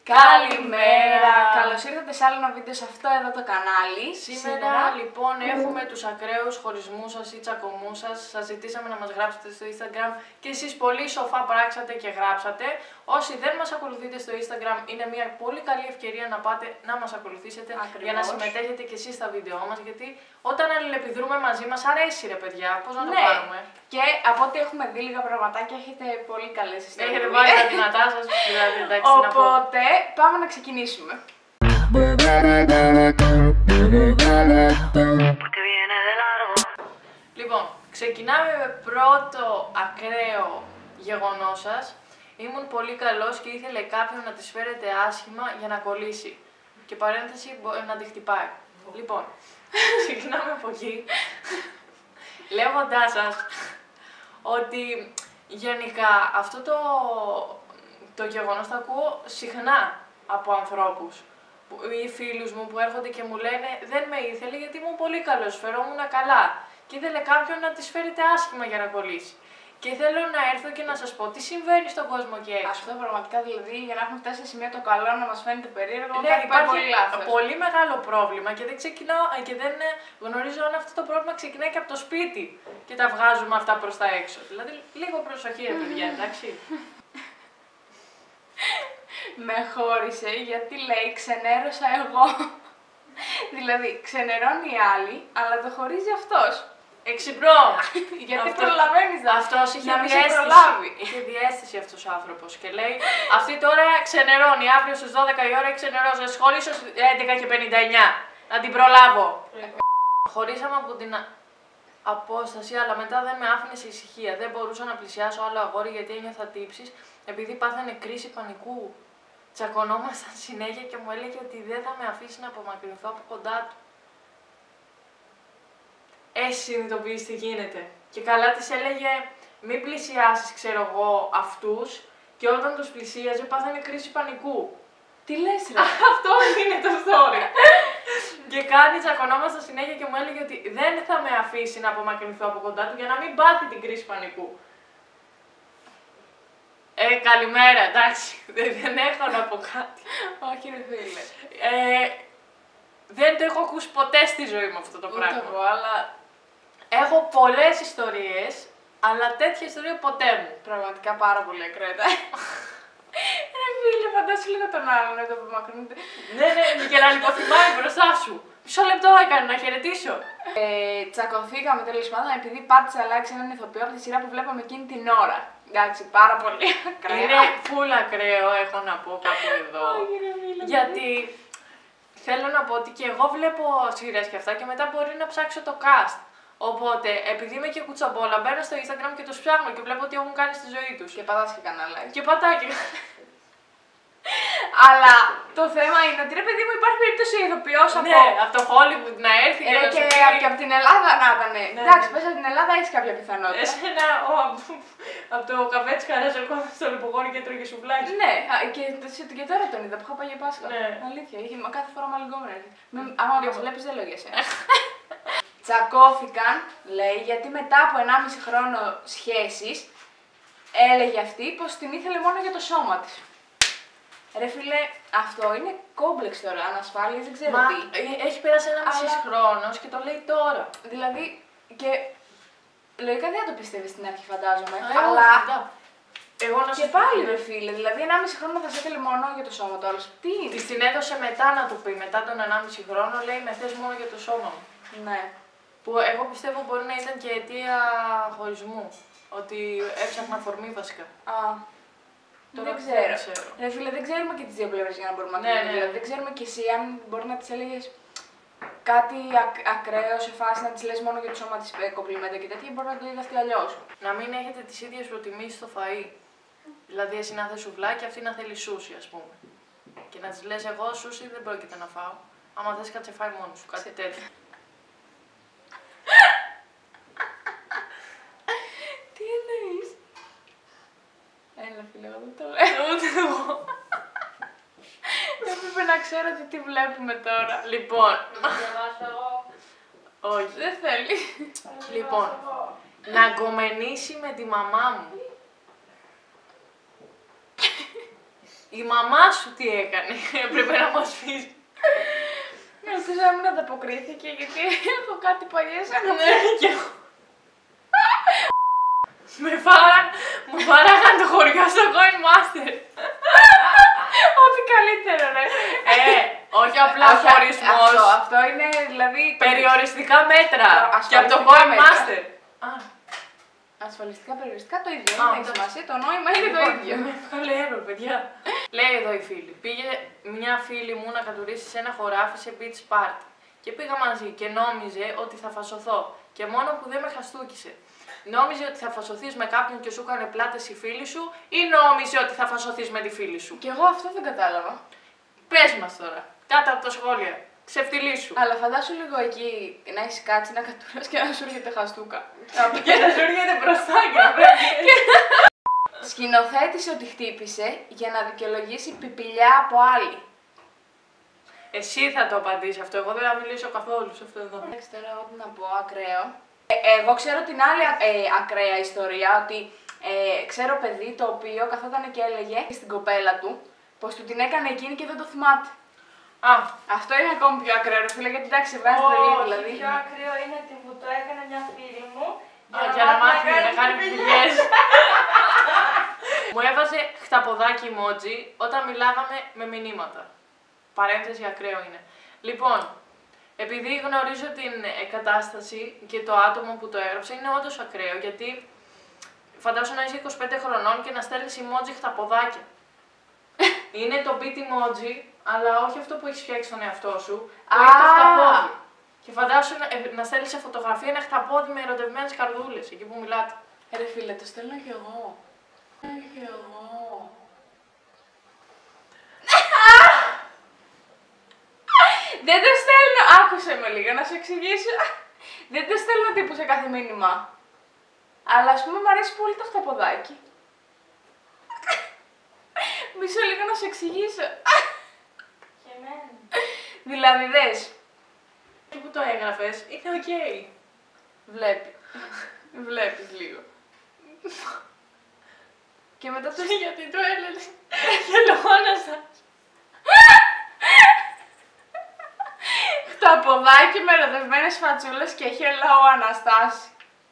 Καλημέρα! Καλώς ήρθατε σε άλλο ένα βίντεο σε αυτό εδώ το κανάλι. Σήμερα λοιπόν έχουμε τους ακραίους χωρισμούς σας ή τσακωμούς σας. Σας ζητήσαμε να μας γράψετε στο Instagram και εσείς πολύ σοφά πράξατε και γράψατε. Όσοι δεν μας ακολουθείτε στο Instagram, είναι μια πολύ καλή ευκαιρία να πάτε να μας ακολουθήσετε. Ακριβώς. Για να συμμετέχετε και εσείς στα βίντεο μας. Γιατί όταν αλληλεπιδρούμε μαζί μας αρέσει ρε παιδιά, πώς να το πάρουμε. Και από ό,τι έχουμε δει λίγα πραγματάκια έχετε πολύ καλές ιστορίες. Έχετε βάλει τα δυνατά σας, δηλαδή εντάξει. Οπότε πάμε να ξεκινήσουμε. Λοιπόν, ξεκινάμε με πρώτο ακραίο γεγονός σας. Ήμουν πολύ καλός και ήθελε κάποιον να της φέρετε άσχημα για να κολλήσει. Και παρένθεση να τη χτυπάει. Λοιπόν, ξεκινάμε από εκεί. Λέγοντάς σας ότι γενικά αυτό το γεγονός το ακούω συχνά από ανθρώπους ή φίλους μου που έρχονται και μου λένε δεν με ήθελε γιατί ήμουν πολύ καλός, φερόμουν καλά και ήθελε κάποιον να της φέρετε άσχημα για να κολλήσει. Και θέλω να έρθω και να σας πω τι συμβαίνει στον κόσμο εκεί έξω. Αυτό πραγματικά δηλαδή για να έχουμε φτάσει σε σημείο το καλό να μας φαίνεται περίεργο, ναι, κάτι υπάρχει πολύ λάθος. Πολύ μεγάλο πρόβλημα και δεν γνωρίζω αν αυτό το πρόβλημα ξεκινάει και από το σπίτι και τα βγάζουμε αυτά προς τα έξω. Δηλαδή λίγο προσοχή ρε παιδιά, εντάξει. Με χώρισε γιατί λέει ξενέρωσα εγώ. Δηλαδή ξενερώνει η άλλη, αλλά το χωρίζει αυτός. Εξυπνώ! Γιατί προλαβαίνεις να αυτός είχε να μην σε διαίσθηση. προλάβει. Είχε διαίσθηση αυτός ο άνθρωπος και λέει αυτή τώρα ξενερώνει, αύριο στις 12 η ώρα ξενερώσει, να σχολήσω στις 11 και 59, να την προλάβω. Χωρίσαμε από την απόσταση, αλλά μετά δεν με άφηνε σε ησυχία. Δεν μπορούσα να πλησιάσω άλλο αγόρι γιατί ένιωθα τύψεις, επειδή πάθανε κρίση πανικού. Τσακωνόμασταν συνέχεια και μου έλεγε ότι δεν θα με αφήσει να απομακρυνθώ από κοντά του. Εσύ συνειδητοποιείς τι γίνεται. Και καλά της έλεγε μην πλησιάσεις ξέρω εγώ αυτούς και όταν τους πλησίαζε πάθανε κρίση πανικού. Τι λες ρε. Αυτό είναι το story. Και κάνει τσακωνόμασταν συνέχεια και μου έλεγε ότι δεν θα με αφήσει να απομακρυνθώ από κοντά του για να μην πάθει την κρίση πανικού. Καλημέρα, εντάξει, δεν έχω να πω κάτι. Όχι ρε φίλε. Δεν το έχω ακούσει ποτέ στη ζωή μου αυτό το πράγμα. Ούτε εγώ, αλλά έχω πολλές ιστορίες, αλλά τέτοια ιστορία ποτέ μου. πραγματικά πάρα πολύ ακραία. Ρε φίλε, φαντάσου λίγο τον άλλον να το απομακρύνεται. Ναι, και να λιποθυμάει μπροστά σου. Μισό λεπτό έκανε να χαιρετήσω. Τσακωθήκαμε τέλος πάντων επειδή πάτησε αλλάξει έναν ηθοποιό από τη σειρά που βλέπαμε εκείνη την ώρα. Εντάξει, πάρα πολύ ακραίο. Είναι full ακραίο, έχω να πω κάπου εδώ. Γιατί θέλω να πω ότι και εγώ βλέπω σειρές και αυτά και μετά μπορεί να ψάξω το cast. Οπότε, επειδή είμαι και κουτσομπόλα, μπαίνω στο Instagram και τους ψάχνω και βλέπω τι έχουν κάνει στη ζωή τους. Και πατάς και κανένα like. Και πατάκι. Αλλά το θέμα είναι ότι ρε παιδί μου υπάρχει περίπτωση ο ηθοποιός από... Ναι, από το Hollywood να έρθει και να σου πει... και από την Ελλάδα να ήταν. Ναι. Εντάξει, πες από την Ελλάδα έχεις κάποια πιθανότητα. Εσένα, από το καφέ της Χαράς ερχόμαστε στο Λιπογόρι και τρώγε σουβλάκι. Ναι, και τώρα τον είδα που είχα πάει για Πάσχα. Ναι. Αλήθεια, είχε κάθε φορά μαλλιγκόμενα. Άμα μας βλέπεις δεν λέω για σένα. Τσακώθηκαν, λέει, γιατί μετά από 1,5 χρόνο σχέσης έλεγε αυτή πως την ήθελε μόνο για το σώμα της. Ρε φίλε, αυτό είναι κόμπλεξ τώρα, ανασφάλειες, δεν ξέρω τι. Έχει περάσει 1,5 χρόνος και το λέει τώρα. Δηλαδή, και λογικά δεν το πιστεύεις στην αρχή φαντάζομαι, Αλλά εγώ να και πάλι ρε φίλε, δηλαδή 1,5 χρόνο θα σε ήθελε μόνο για το σώμα του άλλου. Τι είναι. Της την έδωσε μετά να του πει, μετά τον 1,5 χρόνο λέει με θες μόνο για το σώμα μου. Ναι. Που εγώ πιστεύω μπορεί να ήταν και αιτία χωρισμού. Ότι έψαχνα αφορμή βασικά. Δεν ξέρω. Ρε φίλε, δεν ξέρουμε και τις δύο πλευρές για να μπορούμε να κρίνουμε. Δηλαδή, δεν ξέρουμε κι εσύ αν μπορεί να της έλεγες κάτι ακραίο σε φάση να της λες μόνο για το σώμα της κομπλιμέντα και τέτοια, μπορεί να το είδε αυτή αλλιώς. Να μην έχετε τις ίδιες προτιμήσεις στο φαΐ. Δηλαδή, εσύ να θες σουβλάκι, αυτή να θέλει σούσι, ας πούμε. Και να της λες, εγώ σούσι δεν πρόκειται να φάω. Άμα θες κάτσε φάει μόνο σου, κάτι τέτοιο. Τι εννοείς? Έλα φίλε, εγώ δεν το λέω. Ούτε εγώ. Έπρεπε να ξέρω τι βλέπουμε τώρα. Λοιπόν. Να διαβάσω εγώ. Όχι. Δεν θέλει. Λοιπόν, να γκομενήσει με τη μαμά μου. Η μαμά σου τι έκανε, πρέπει να μας πεις. Ελπίζω να μην ανταποκρίθηκε γιατί έχω κάτι παλιές και εγώ. Μου φάραγαν το χωριό στο Coin Master. Ό,τι καλύτερο, ναι. Όχι απλά χωρισμός. Αυτό είναι δηλαδή. Περιοριστικά μέτρα. Και από το Coin Master. Ασφαλιστικά περιοριστικά το ίδιο. Δεν έχει σημασία, το νόημα είναι το ίδιο. Με έβγαλε έρο, παιδιά. Λέει εδώ η φίλη. Πήγε μια φίλη μου να κατουρίσει σε ένα χωράφι σε beach party. Και πήγα μαζί και νόμιζε ότι θα φασωθώ. Και μόνο που δεν με χαστούκισε. Νόμιζε ότι θα φασωθείς με κάποιον και σου έκανε πλάτες η φίλη σου, ή νόμιζε ότι θα φασωθείς με τη φίλη σου. Και εγώ αυτό δεν κατάλαβα. Πες μας τώρα, κάτω από τα σχόλια. Ξεφτυλίσου. Αλλά φαντάσου λίγο εκεί να έχει κάτσει να κατουράς και να σου έρχεται χαστούκα. Και να σου έρχεται μπροστά και να πρέπει. Σκηνοθέτησε ότι χτύπησε για να δικαιολογήσει πιπιλιά από άλλη. Εσύ θα το απαντήσει αυτό. Εγώ δεν θα μιλήσω καθόλου σε αυτό εδώ. Εντάξει, τώρα ό,τι να πω, ακραίο. Εγώ ξέρω την άλλη ακραία ιστορία, ότι ξέρω παιδί το οποίο καθόταν και έλεγε στην κοπέλα του πως του την έκανε εκείνη και δεν το θυμάται. Αυτό είναι ακόμη πιο ακραίο, φίλε, γιατί εντάξει, βγάζει τρελή δηλαδή. Πιο ακραίο είναι ότι μου το έκανε μια φίλη μου για να μάθει να κάνει πιπιλιές. Μου έβαζε χταποδάκι emoji όταν μιλάγαμε με μηνύματα. Παρένθεση, ακραίο είναι. Λοιπόν, επειδή γνωρίζω την κατάσταση και το άτομο που το έγραψε, είναι όντως ακραίο, γιατί φαντάσου να είσαι 25 χρονών και να στέλνεις emoji χταποδάκια. Είναι το beat emoji, αλλά όχι αυτό που έχεις φτιάξει στον εαυτό σου, που έχει το χταπόδι. Και φαντάσου να στέλνεις σε φωτογραφία ένα χταπόδι με ερωτευμένες καρδούλες, εκεί που μιλάτε. Ρε φίλε, το στέλνω κι εγώ. Κι εγώ. Δεν το στέλνω, άκουσε με λίγο να σου εξηγήσω. Δεν το στέλνω τύπου σε κάθε μήνυμα. Αλλά ας πούμε μου αρέσει πολύ το χταποδάκι. Μισό λίγο να σου εξηγήσω. Και εμένα. Δηλαδή δες. Και που το έγραφες, είναι οκ. Βλέπεις λίγο. Και μετά το... Γιατί το έλεγες, γελώνασα. Χταποδάκι με ερωτευμένες φατσούλες και hello Αναστάση.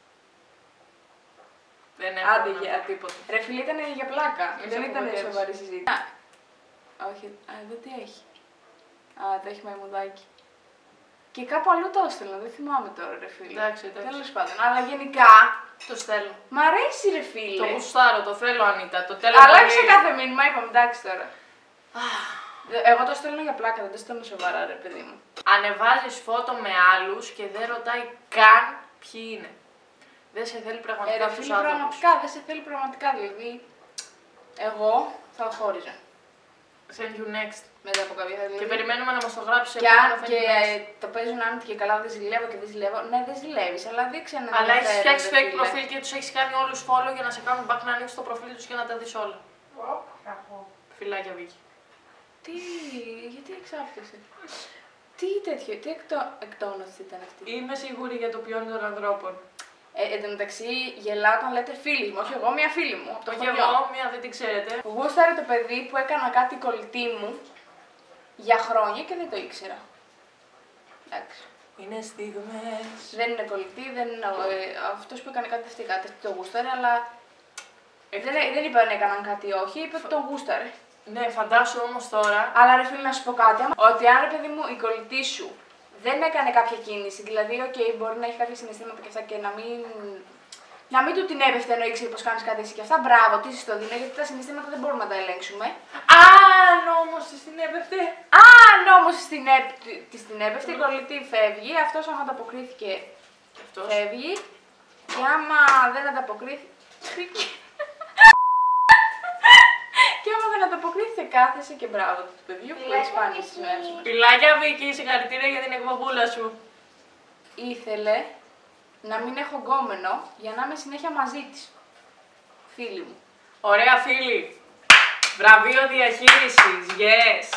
Δεν έχω Άντε να για πω τίποτα. Ρε φίλε, ήταν για πλάκα. Δεν ήταν ποτέ. σοβαρή συζήτηση. Όχι, εδώ τι έχει. Το έχει μαϊμουδάκι. Και κάπου αλλού το έστελνα, δεν θυμάμαι τώρα ρε φίλε. Εντάξει. Τέλος πάντων, αλλά γενικά Το στέλνω. μ' αρέσει ρε φίλε. Το γουστάρω, το θέλω Ανίτα, το τέλος. Αλλά όχι σε κάθε μήνυμα, είπαμε εντάξει τώρα. Εγώ το στέλνω για πλάκα, δεν το στέλνω σοβαρά ρε παιδί μου. Ανεβάζεις φώτο με άλλους και δεν ρωτάει καν ποιοι είναι. Δεν σε θέλει πραγματικά Ρε αυτούς φίλε, τους άνθρωπους. πραγματικά, δεν σε θέλει πραγματικά, δηλαδή. Εγώ θα χώριζα. Thank you next. Μετά από κάποια Και περιμένουμε να μας το γράψεις σε Και αν επόμενο thank και you next. το παίζουν άνετα και καλά, δεν ζηλεύω και δεν ζηλεύω. Ναι, δεν ζηλεύεις, αλλά δείξε ένα Αλλά έχεις ενδιαφέρον, φτιάξει ρε fake φίλε. προφίλ και τους έχεις κάνει όλους follow για να σε κάνουν back να ανοίξεις το προφίλ τους και να τα δεις όλα. Φιλάκια Βίκη. Τι, γιατί εξάπτωσε. Τι τέτοιο, τι εκτόνωση ήταν αυτή. Είμαι σίγουρη για το ποιόν των ανθρώπων. Εν τω μεταξύ γελάω όταν λέτε φίλη μου, όχι εγώ, μία φίλη μου. Από το Όχι χωριό. εγώ, μία δεν την ξέρετε. Γούσταρε το παιδί που έκανα κάτι κολλητή μου για χρόνια και δεν το ήξερα. Εντάξει. Είναι στιγμές. Δεν είναι κολλητή, δεν είναι αυτός που έκανε κάτι κάτι το γούσταρε, αλλά δεν είπε αν έκαναν κάτι όχι, είπε ότι τον γούσταρε. Ναι, φαντάσου όμως τώρα. Αλλά ρε φίλε να σου πω κάτι, ότι αν ρε παιδί μου η κολλητή σου δεν έκανε κάποια κίνηση, δηλαδή μπορεί να έχει κάποια συναισθήματα και αυτά και να μην του την έπεφτε ενώ ήξερε πως κάνεις κάτι εσύ και αυτά, μπράβο, τι στο δίνω, γιατί τα συναισθήματα δεν μπορούμε να τα ελέγξουμε. Αν όμως την έπεφτε. Αν όμως την έπεφτε, η κολλητή φεύγει, αυτός άμα ανταποκρίθηκε Και αυτός. φεύγει και άμα δεν ανταποκρίθηκε. Και άμα δεν ανταποκρίθηκε, κάθεσε και μπράβο του παιδιού που έχει σπάνια στις μέρες μας. Φιλάκια Βίκη, συγχαρητήρια για την εκπομπούλα σου. Ήθελε να μην έχω γκόμενο για να είμαι συνέχεια μαζί της. Φίλη μου. Ωραία φίλη. Βραβείο διαχείρισης. Yes.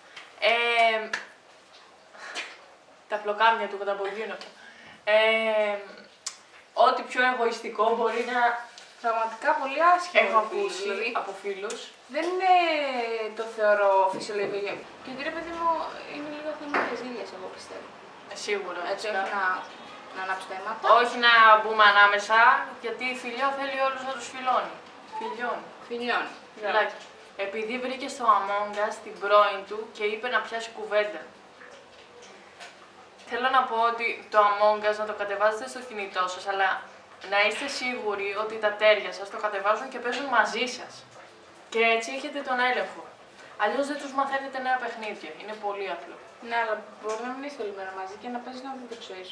Τα πλοκάμια του καταποντίνω. Ό,τι πιο εγωιστικό μπορεί να Πραγματικά πολύ άσχημο. Έχω ακούσει δηλαδή, από φίλους. δεν είναι το θεωρώ φυσιολογικό. Και ότι ρε παιδί μου είναι λίγο θέμα πεζίλιας, εγώ πιστεύω. Σίγουρα. Έτσι, όχι να ανάψω τα αίματα. Όχι να μπούμε ανάμεσα, γιατί η φιλιό θέλει όλους να τους φιλώνει. Φιλιώνει. Φιλιώνει. Φιλάκι. Επειδή βρήκε στο Among Us την πρώην του και είπε να πιάσει κουβέντα. Θέλω να πω ότι το Among Us να το κατεβάζετε στο κινητό σας, αλλά να είστε σίγουροι ότι τα τέρια σας το κατεβάζουν και παίζουν μαζί σας. Και έτσι έχετε τον έλεγχο. Αλλιώς δεν τους μαθαίνετε νέα παιχνίδια. Είναι πολύ απλό. Ναι, αλλά μπορεί να μην είστε όλη μέρα μαζί και να παίζει να μην το ξέρεις.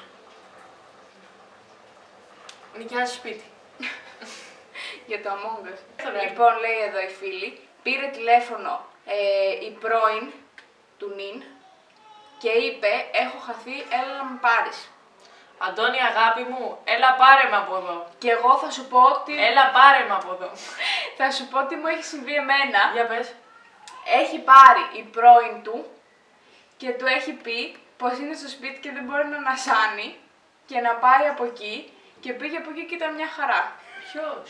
Νοικιάζει σπίτι. Για το Among Us. Λοιπόν, λέει εδώ η φίλη, πήρε τηλέφωνο η πρώην του Νιν και είπε: έχω χαθεί, έλα να με πάρεις. Αντώνη, αγάπη μου, έλα πάρε με από εδώ. Και εγώ θα σου πω ότι. Έλα πάρε με από εδώ. Θα σου πω τι μου έχει συμβεί εμένα. Για πες. Έχει πάρει η πρώην του και του έχει πει πως είναι στο σπίτι και δεν μπορεί να ανασάνει και να πάει από εκεί και πήγε από εκεί και ήταν μια χαρά. Ποιος?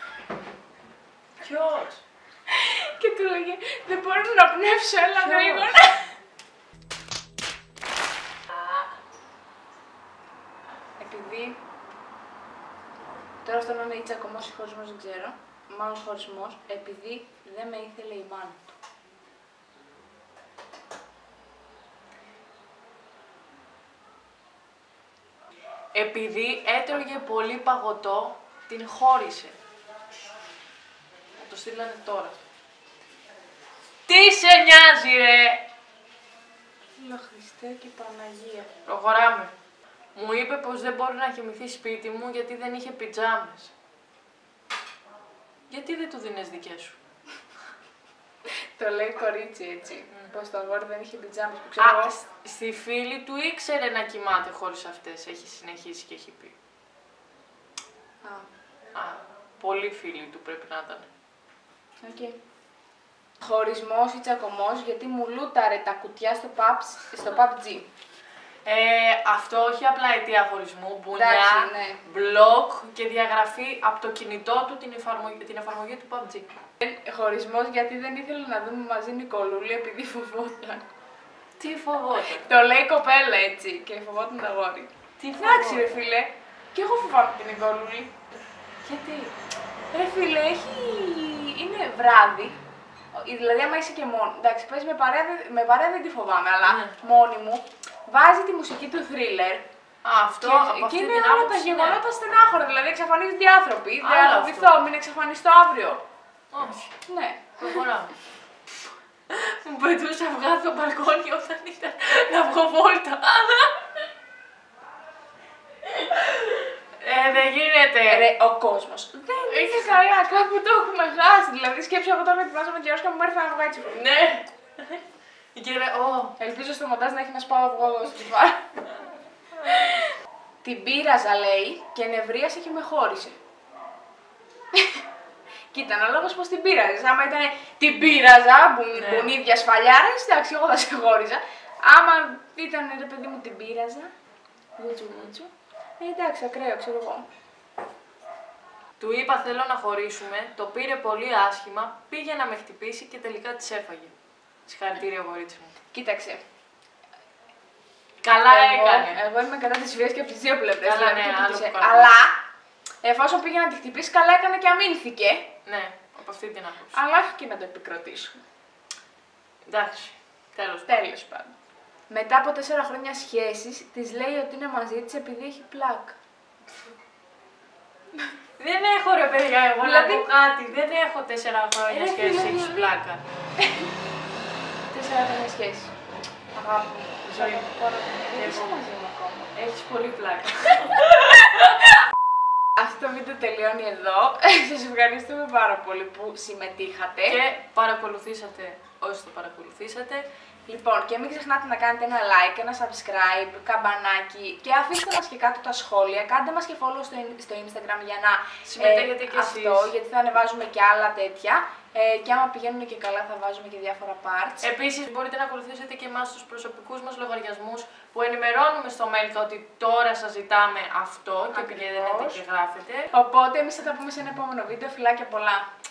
Ποιος? Και του λέγε δεν μπορώ να πνεύσω, έλα γρήγορα. Επειδή τώρα αυτό να είναι ή τσακωμός ή χωρισμός δεν ξέρω, μάλλον χωρισμός, επειδή δεν με ήθελε η μάνα του. Επειδή έτρωγε πολύ παγωτό, την χώρισε. Θα το στείλανε τώρα. Τι σε νοιάζει ρε! Λέω Χριστέ και Παναγία. Προχωράμε. Μου είπε πως δεν μπορεί να κοιμηθεί σπίτι μου γιατί δεν είχε πιτζάμες. Γιατί δεν του δίνες δικές σου? Το λέει κορίτσι έτσι. Πως το αγόρι δεν είχε πιτζάμες που ξέρω εγώ. Στη φίλη του ήξερε να κοιμάται χωρίς αυτές. Έχει συνεχίσει και έχει πει. Πολύ φίλη του πρέπει να ήταν. Okay. Χωρισμός ή τσακωμός γιατί μου λούταρε τα κουτιά στο PUBG. Αυτό όχι απλά αιτία χωρισμού, μπουνιά, ναι. μπλοκ και διαγραφή από το κινητό του την εφαρμογή του PUBG. Χωρισμός γιατί δεν ήθελε να δούμε μαζί Νικολούλη επειδή φοβόταν. Τι φοβόταν? Το λέει η κοπέλα έτσι και φοβόταν το αγόρι. Τι φοβόταν? Εντάξει ρε φίλε, και εγώ φοβάμαι την Νικολούλη. Γιατί? Ρε φίλε, είναι βράδυ. Δηλαδή, άμα είσαι και μόνο. Εντάξει, πες με παρέα δεν τη φοβάμαι, αλλά μόνη μου βάζει τη μουσική του thriller. Αυτό και είναι όλα τα γεγονότα στενάχωρα. Δηλαδή, εξαφανίζονται οι άνθρωποι. Δεν θα φοβηθώ, μην εξαφανιστώ αύριο. Όχι. Ναι. Προχωράμε. Μου πετούσε αυγά στο μπαλκόνι όταν ήταν να βγω βόλτα. Δεν γίνεται. Ρε, ο κόσμος δεν είναι καλά, κάπου το έχουμε χάσει. Δηλαδή, σκέψου εγώ τώρα ετοιμάζομαι και όρσκα μου έρθει ένα αυγά έτσι. Ναι. Ελπίζω στο μοντάζ να έχει ένα σπάω αυγό εδώ στη φάρα. Την πείραζα, λέει, και νευρίασε και με χώρισε. Κοίτα, ο λόγος πως την πείραζες. Άμα ήταν την πείραζα, μπουνίδια σφαλιάρες, εντάξει, εγώ θα σε χώριζα. Άμα ήταν ρε παιδί μου την πείραζα, γουτσου, εντάξει, ακραίο, ξέρω εγώ. Του είπα θέλω να χωρίσουμε, το πήρε πολύ άσχημα, πήγε να με χτυπήσει και τελικά της έφαγε. Συγχαρητήρια, κορίτσι μου. Κοίταξε. Καλά έκανε. Εγώ είμαι κατά της βίας και από τις δύο πλευρές. Καλά, ναι, αλλά εφόσον πήγε να τη χτυπήσει, καλά έκανε και αμήνθηκε. Ναι, από αυτή την άποψη. Αλλά όχι και να το επικροτήσουμε. Εντάξει, τέλος πάντων. Μετά από 4 χρόνια σχέσης, της λέει ότι είναι μαζί της επειδή έχει πλάκα. Δεν έχω ρε παιδιά, εγώ να πω κάτι. Δεν έχω 4 χρόνια σχέση, έχεις πλάκα. 4 χρόνια σχέση. Αγάπη μου, ζωή μου. Δεν είσαι μαζί μου ακόμα. Έχεις πολύ πλάκα. Αυτό το βίντεο τελειώνει εδώ. Σας ευχαριστούμε πάρα πολύ που συμμετείχατε. Και παρακολουθήσατε όσοι το παρακολουθήσατε. Λοιπόν, και μην ξεχνάτε να κάνετε ένα like, ένα subscribe, καμπανάκι και αφήστε μας και κάτω τα σχόλια. Κάντε μας και follow στο Instagram για να συμμετέχετε και εσείς. Αυτό, γιατί θα ανεβάζουμε και άλλα τέτοια. Και άμα πηγαίνουν και καλά θα βάζουμε και διάφορα parts. Επίσης μπορείτε να ακολουθήσετε και εμάς στους προσωπικούς μας λογαριασμούς που ενημερώνουμε στο mail ότι τώρα σας ζητάμε αυτό και πηγαίνετε και γράφετε. Οπότε εμείς θα τα πούμε σε ένα επόμενο βίντεο. Φιλάκια πολλά!